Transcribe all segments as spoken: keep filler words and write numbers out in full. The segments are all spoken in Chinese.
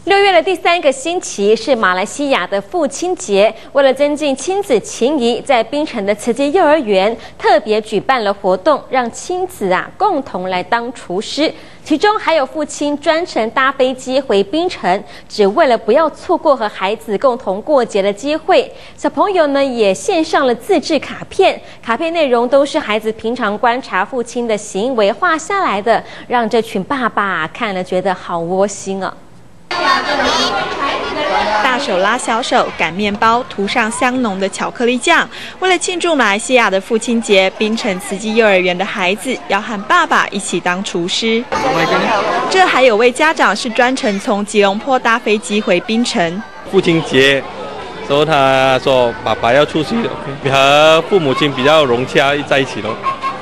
六月的第三个星期是马来西亚的父亲节，为了增进亲子情谊，在槟城的慈济幼儿园特别举办了活动，让亲子啊共同来当厨师。其中还有父亲专程搭飞机回槟城，只为了不要错过和孩子共同过节的机会。小朋友呢也献上了自制卡片，卡片内容都是孩子平常观察父亲的行为画下来的，让这群爸爸看了觉得好窝心啊。 大手拉小手擀面包，涂上香浓的巧克力酱。为了庆祝马来西亚的父亲节，槟城慈济幼儿园的孩子要和爸爸一起当厨师。这还有位家长是专程从吉隆坡搭飞机回槟城。 父亲节，所以他说爸爸要出去，和父母亲比较融洽在一起咯。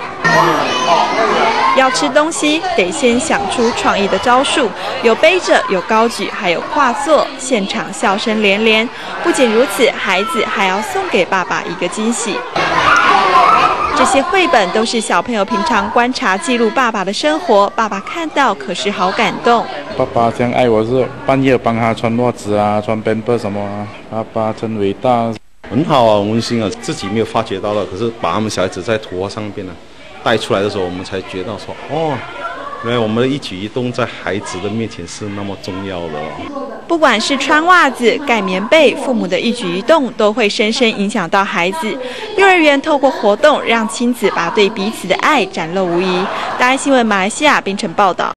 要吃东西，得先想出创意的招数，有背着，有高举，还有跨坐，现场笑声连连。不仅如此，孩子还要送给爸爸一个惊喜。这些绘本都是小朋友平常观察记录爸爸的生活，爸爸看到可是好感动。 爸爸这样爱我，是半夜帮他穿袜子啊，穿 pamper 什么啊，爸爸真伟大。 很好啊，温馨啊，自己没有发觉到的，可是把他们小孩子在图画上面呢。 带出来的时候，我们才觉得说，哦，原来我们的一举一动在孩子的面前是那么重要的哦。 不管是穿袜子、盖棉被，父母的一举一动都会深深影响到孩子。幼儿园透过活动，让亲子把对彼此的爱展露无遗。大爱新闻马来西亚槟城报道。